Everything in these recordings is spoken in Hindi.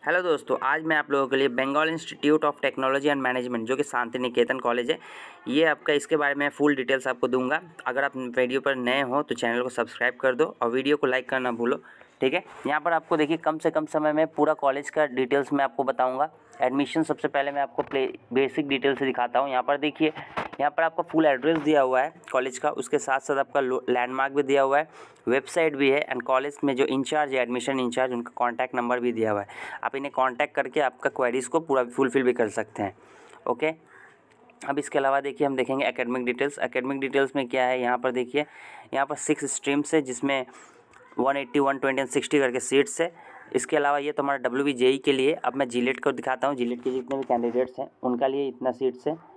हेलो दोस्तों, आज मैं आप लोगों के लिए Bengal institute of technology and management जो कि शांति निकेतन कॉलेज है, ये आपका इसके बारे में फुल डिटेल्स आपको दूंगा। अगर आप वीडियो पर नए हो तो चैनल को सब्सक्राइब कर दो और वीडियो को लाइक करना भूलो, ठीक है। यहाँ पर आपको देखिए कम से कम समय में पूरा कॉलेज का डिटेल्स मैं आपको बताऊँगा। एडमिशन सबसे पहले मैं आपको बेसिक डिटेल से दिखाता हूँ। यहाँ पर देखिए, यहाँ पर आपका फुल एड्रेस दिया हुआ है कॉलेज का, उसके साथ साथ आपका लैंडमार्क भी दिया हुआ है, वेबसाइट भी है एंड कॉलेज में जो इंचार्ज है, एडमिशन इंचार्ज, उनका कॉन्टैक्ट नंबर भी दिया हुआ है। आप इन्हें कॉन्टैक्ट करके आपका क्वेरीज़ को पूरा फुलफिल भी कर सकते हैं, ओके। अब इसके अलावा देखिए हम देखेंगे एकेडमिक डिटेल्स। एकेडमिक डिटेल्स में क्या है, यहाँ पर देखिए, यहाँ पर 6 स्ट्रीम्स है जिसमें 180, 120 एंड 60 करके सीट्स है। इसके अलावा ये तो हमारा WBJE के लिए। अब मैं जीलेट को दिखाता हूँ। जीलेट के जितने भी कैंडिडेट्स हैं उनका लिए इतना सीट्स है।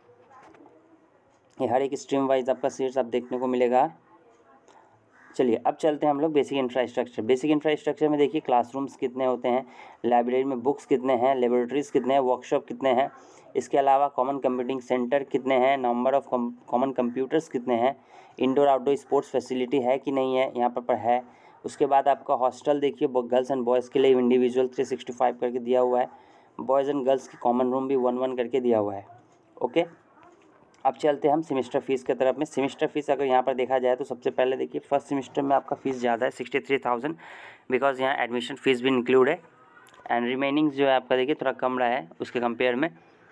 ये हर एक स्ट्रीम वाइज आपका सीट्स आप देखने को मिलेगा। चलिए अब चलते हैं हम लोग बेसिक इंफ्रास्ट्रक्चर। बेसिक इंफ्रास्ट्रक्चर में देखिए क्लासरूम्स कितने होते हैं, लाइब्रेरी में बुक्स कितने हैं, लेबोरेटरीज़ कितने हैं, वर्कशॉप कितने हैं। इसके अलावा कॉमन कंप्यूटिंग सेंटर कितने हैं, नंबर ऑफ़ कॉमन कंप्यूटर्स कितने हैं, इंडोर आउटडोर स्पोर्ट्स फैसिलिटी है कि नहीं है, यहाँ पर है। उसके बाद आपका हॉस्टल देखिए, गर्ल्स एंड बॉयज़ के लिए इंडिविजुअल 365 करके दिया हुआ है, बॉयज़ एंड गर्ल्स के कॉमन रूम भी 1-1 करके दिया हुआ है, ओके। अब चलते हैं हम सेमेस्टर फ़ीस की तरफ में। सेमेस्टर फ़ीस अगर यहाँ पर देखा जाए तो सबसे पहले देखिए फर्स्ट सेमेस्टर में आपका फ़ीस ज़्यादा है 63,000, बिकॉज यहाँ एडमिशन फ़ीस भी इंक्लूड है एंड रिमेनिंग जो है आपका देखिए थोड़ा कम रहा है उसके कंपेयर में।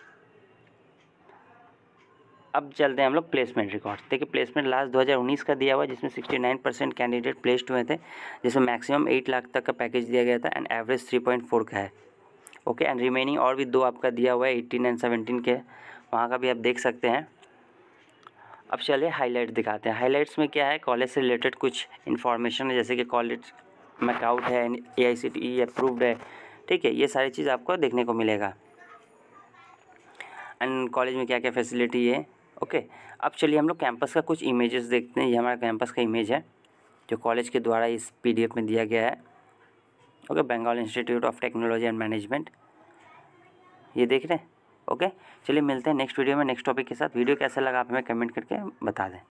अब चलते हैं हम लोग प्लेसमेंट रिकॉर्ड। देखिए प्लेसमेंट लास्ट 2019 का दिया हुआ है जिसमें 69% कैंडिडेट प्लेस्ड हुए थे, जिसमें मैक्सिमम 8 लाख तक का पैकेज दिया गया था एंड एवरेज 3.4 का है, ओके। एंड रिमेनिंग और भी 2 आपका दिया हुआ है 18 एंड 17 के, वहाँ का भी आप देख सकते हैं। अब चलिए हाईलाइट दिखाते हैं। हाईलाइट्स में क्या है, कॉलेज से रिलेटेड कुछ इन्फॉर्मेशन है, जैसे कि कॉलेज मैकआउट है, AICTE अप्रूव्ड है, ठीक है। ये सारी चीज़ आपको देखने को मिलेगा एंड कॉलेज में क्या क्या फैसिलिटी है, ओके। अब चलिए हम लोग कैंपस का कुछ इमेजेस देखते हैं। ये हमारा कैंपस का इमेज है जो कॉलेज के द्वारा इस PDF में दिया गया है, okay. Bengal institute of technology and management, ये देख रहे हैं, ओके। चलिए मिलते हैं नेक्स्ट वीडियो में नेक्स्ट टॉपिक के साथ। वीडियो कैसा लगा आप हमें कमेंट करके बता दें।